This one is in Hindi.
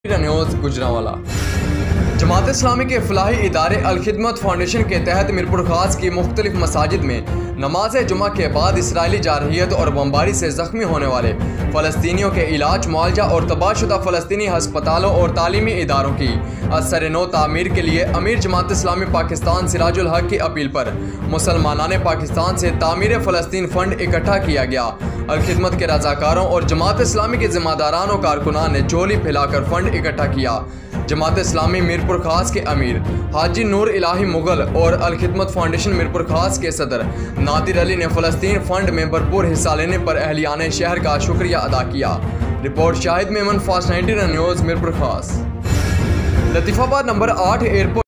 न्यूज़ गुजरांवाला। जमात इस्लामी के फलाही इदारे अल खिदमत फाउंडेशन के तहत मीरपुर खास की मुख्तलिफ मसाजिद में नमाज जुमा के बाद इसराइली जारहियत और बमबारी से ज़ख्मी होने वाले फ़लस्तीनियों के इलाज, मुआवजा और तबाहशुदा फ़लस्तीनी हस्पतालों और तालीमी इदारों की असर नो तामीर के लिए अमीर जमात इस्लामी पाकिस्तान सिराजुल हक की अपील पर मुसलमानान पाकिस्तान से तामीर फ़लस्तीन फ़ंड इकट्ठा किया गया। अल खिदमत के रज़ाकारों और जमात इस्लामी के ज़िम्मेदारान और कारकुनान ने झोली फैलाकर फ़ंड इकट्ठा किया। जमात इस्लामी मीरपुर खास के अमीर हाजी नूर इलाही मुगल और अल खिदमत फाउंडेशन मीरपुर खास के सदर नादिर अली ने फ़लस्तीन फ़ंड में भरपूर हिस्सा लेने पर अहलियाने शहर का शुक्रिया अदा किया। Report Shahid Memon, fast 19 news, Mirpur Khas. Latifabad number 8 airport.